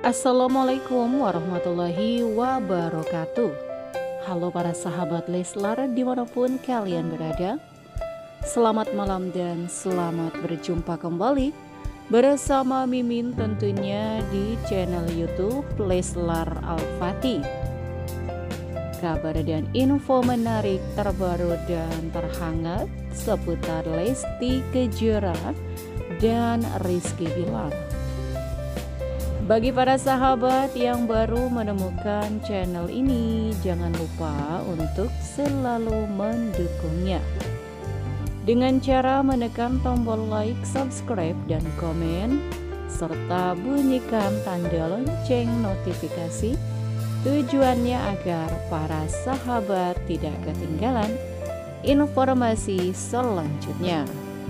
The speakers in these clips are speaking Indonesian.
Assalamualaikum warahmatullahi wabarakatuh. Halo para sahabat Leslar dimanapun kalian berada. Selamat malam dan selamat berjumpa kembali bersama Mimin tentunya di channel YouTube Leslar Al-Fatih. Kabar dan info menarik terbaru dan terhangat seputar Lesti Kejora dan Rizky Bilar. Bagi para sahabat yang baru menemukan channel ini, jangan lupa untuk selalu mendukungnya dengan cara menekan tombol like, subscribe, dan komen, serta bunyikan tanda lonceng notifikasi. Tujuannya agar para sahabat tidak ketinggalan informasi selanjutnya.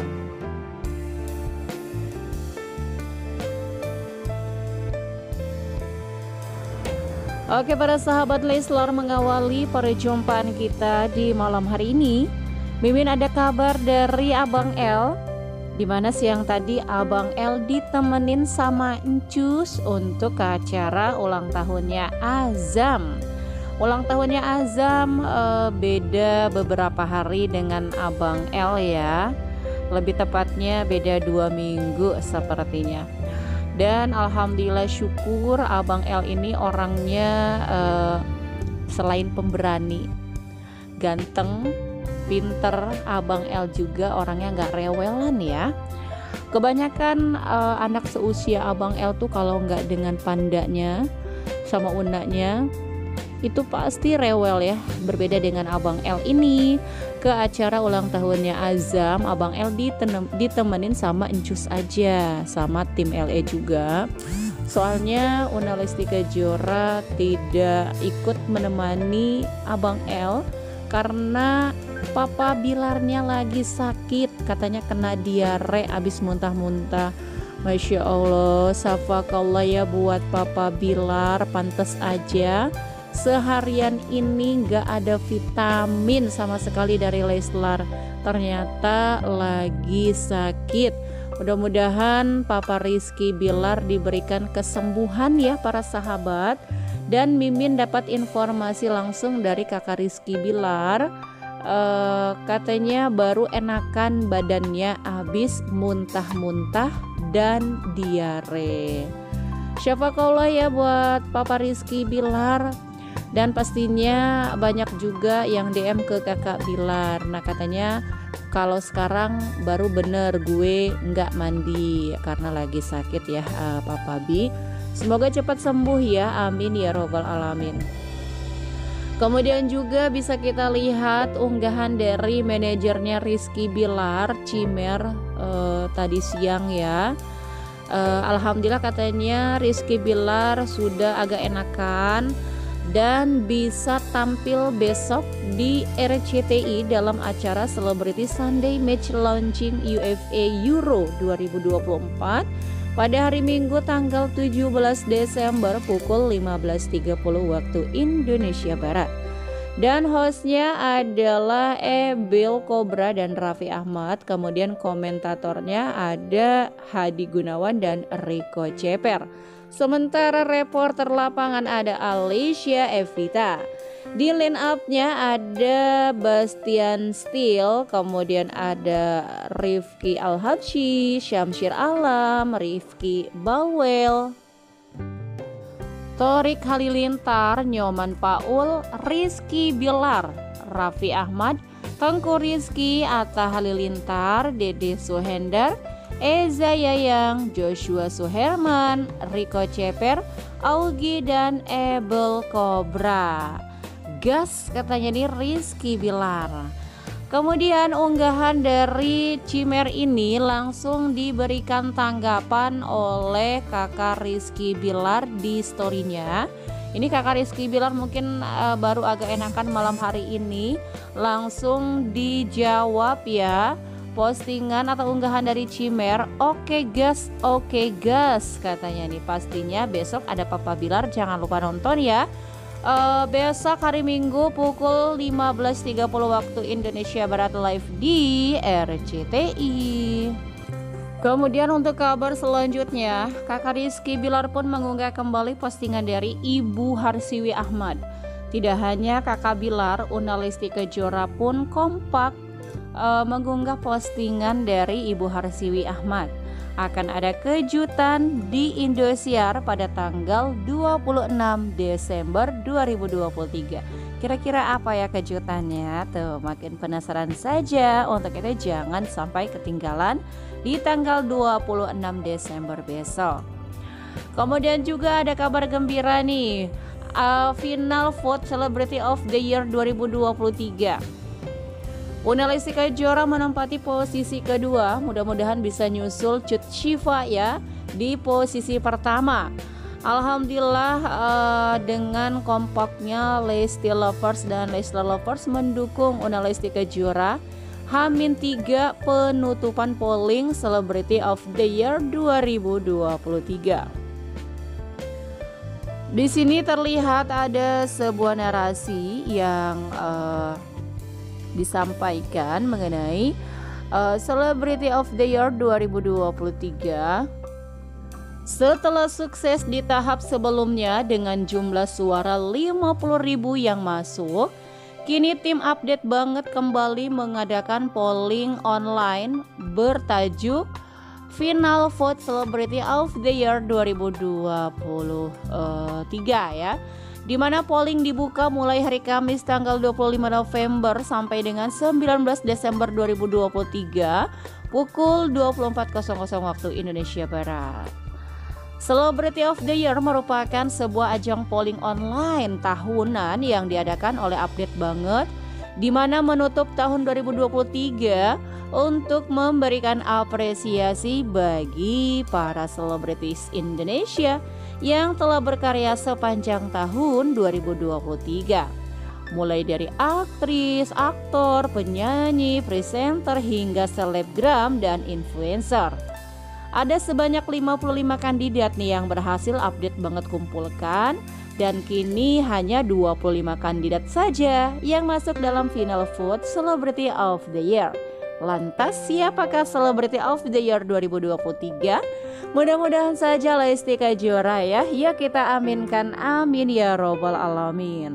Oke para sahabat Leslar, mengawali perjumpaan kita di malam hari ini, Mimin ada kabar dari Abang L, dimana siang tadi Abang L ditemenin sama Encus untuk acara ulang tahunnya Azam. Ulang tahunnya Azam beda beberapa hari dengan Abang L ya, lebih tepatnya beda 2 minggu sepertinya. Dan alhamdulillah syukur Abang L ini orangnya selain pemberani, ganteng, pinter. Abang L juga orangnya nggak rewelan ya. Kebanyakan anak seusia Abang L tuh kalau nggak dengan pandanya sama undanya itu pasti rewel ya. Berbeda dengan Abang L ini, ke acara ulang tahunnya Azam Abang L ditemenin sama Encus aja, sama tim LE juga. Soalnya Una Lesti Kejora tidak ikut menemani Abang L karena Papa Bilarnya lagi sakit, katanya kena diare abis muntah-muntah. Masya Allah, safakallah ya buat Papa Bilar, pantes aja seharian ini gak ada vitamin sama sekali dari Leslar, ternyata lagi sakit. Mudah-mudahan Papa Rizky Bilar diberikan kesembuhan ya para sahabat. Dan Mimin dapat informasi langsung dari kakak Rizky Bilar, katanya baru enakan badannya habis muntah-muntah dan diare. Syafakallah ya buat Papa Rizky Bilar. Dan pastinya banyak juga yang DM ke kakak Bilar. Nah katanya kalau sekarang baru bener gue nggak mandi karena lagi sakit ya Papa Bi. Semoga cepat sembuh ya, amin ya robbal alamin. Kemudian juga bisa kita lihat unggahan dari manajernya Rizky Bilar, Cimer, tadi siang ya. Alhamdulillah katanya Rizky Bilar sudah agak enakan dan bisa tampil besok di RCTI dalam acara Celebrity Sunday Match Launching UEFA Euro 2024 pada hari Minggu tanggal 17 Desember pukul 15.30 waktu Indonesia Barat. Dan hostnya adalah Bill Cobra dan Raffi Ahmad. Kemudian komentatornya ada Hadi Gunawan dan Rico Ceper. Sementara reporter lapangan ada Alicia Evita. Di line up-nya ada Bastian Steel, kemudian ada Rifki Al-Habsyi, Syamsir Alam, Rifki Bawel, Torik Halilintar, Nyoman Paul, Rizky Bilar, Raffi Ahmad, Tengku Rizky, Atta Halilintar, Dede Suhendar, Eza Yayang, Joshua Suherman, Rico Ceper, Augie, dan Ebel Cobra. Gas katanya nih Rizky Bilar. Kemudian unggahan dari Cimer ini langsung diberikan tanggapan oleh kakak Rizky Bilar di storynya. Ini kakak Rizky Bilar mungkin baru agak enakan malam hari ini. Langsung dijawab ya postingan atau unggahan dari Cimer. Oke gas katanya nih. Pastinya besok ada Papa Bilar, jangan lupa nonton ya. Besok hari Minggu pukul 15.30 waktu Indonesia Barat live di RCTI. Kemudian untuk kabar selanjutnya, kakak Rizky Bilar pun mengunggah kembali postingan dari Ibu Harsiwi Ahmad. Tidak hanya kakak Bilar, Una Lesti Kejora pun kompak mengunggah postingan dari Ibu Harsiwi Ahmad. Akan ada kejutan di Indosiar pada tanggal 26 Desember 2023. Kira-kira apa ya kejutannya? Tuh, makin penasaran saja. Untuk itu jangan sampai ketinggalan di tanggal 26 Desember besok. Kemudian juga ada kabar gembira nih, final vote Celebrity of the Year 2023. Una Lesti Kejora menempati posisi kedua, mudah-mudahan bisa nyusul Cut Syifa ya di posisi pertama. Alhamdulillah dengan kompaknya Lesti Lovers dan Leslar Lovers mendukung Una Lesti Kejora H-3 penutupan polling Celebrity of the Year 2023. Di sini terlihat ada sebuah narasi yang disampaikan mengenai Celebrity of the Year 2023. Setelah sukses di tahap sebelumnya dengan jumlah suara 50.000 yang masuk, kini tim update banget kembali mengadakan polling online bertajuk Final Vote Celebrity of the Year 2023 ya. Di mana polling dibuka mulai hari Kamis tanggal 25 November sampai dengan 19 Desember 2023 pukul 24.00 waktu Indonesia Barat. Celebrity of the Year merupakan sebuah ajang polling online tahunan yang diadakan oleh Update Banget, di mana menutup tahun 2023 untuk memberikan apresiasi bagi para selebritis Indonesia yang telah berkarya sepanjang tahun 2023. Mulai dari aktris, aktor, penyanyi, presenter hingga selebgram dan influencer. Ada sebanyak 55 kandidat nih yang berhasil Update Banget kumpulkan, dan kini hanya 25 kandidat saja yang masuk dalam final vote Celebrity of the Year. Lantas siapakah Celebrity of the Year 2023? Mudah-mudahan saja Lesti Kejora ya. Yuk kita aminkan, amin ya robbal alamin.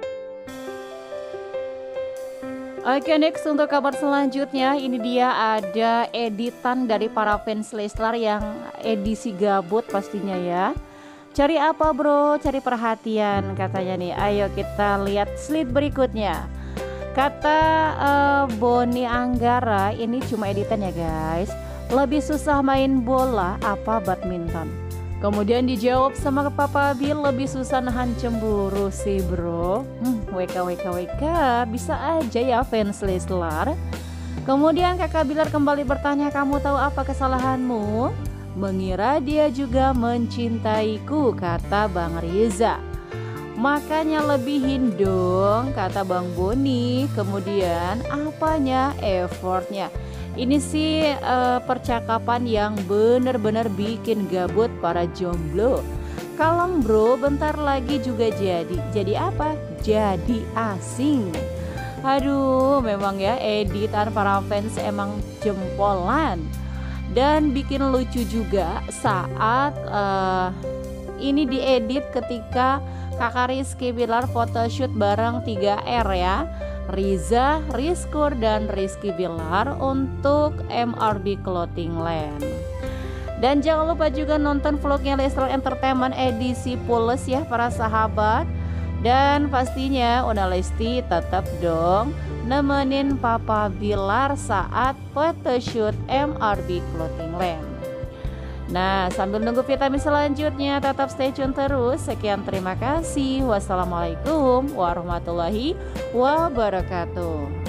Oke, next untuk kabar selanjutnya, ini dia ada editan dari para fans Leslar yang edisi gabut pastinya ya. Cari apa bro? Cari perhatian katanya nih. Ayo kita lihat slide berikutnya. Kata Boni Anggara, ini cuma editan ya guys. Lebih susah main bola apa badminton? Kemudian dijawab sama Papa Bill, lebih susah nahan cemburu sih bro. WK bisa aja ya fans Leslar. Kemudian kakak Bilar kembali bertanya, kamu tahu apa kesalahanmu? Mengira dia juga mencintaiku, kata Bang Riza. Makanya lebihin dong, kata Bang Boni. Kemudian apanya? Effortnya. Ini sih percakapan yang benar-benar bikin gabut para jomblo. Kalem bro, bentar lagi juga jadi. Jadi apa? Jadi asing. Aduh, memang ya editan para fans emang jempolan. Dan bikin lucu juga saat ini diedit ketika kakak Rizky Bilar photoshoot bareng 3R ya, Riza, Rizkur, dan Rizky Bilar untuk MRB Clothing Land. Dan jangan lupa juga nonton vlognya Leslar Entertainment edisi Pules ya para sahabat. Dan pastinya Una Lesti tetap dong nemenin Papa Bilar saat photoshoot MRB Clothing Land. Nah, sambil nunggu vitamin selanjutnya tetap stay tune terus. Sekian, terima kasih. Wassalamualaikum warahmatullahi wabarakatuh.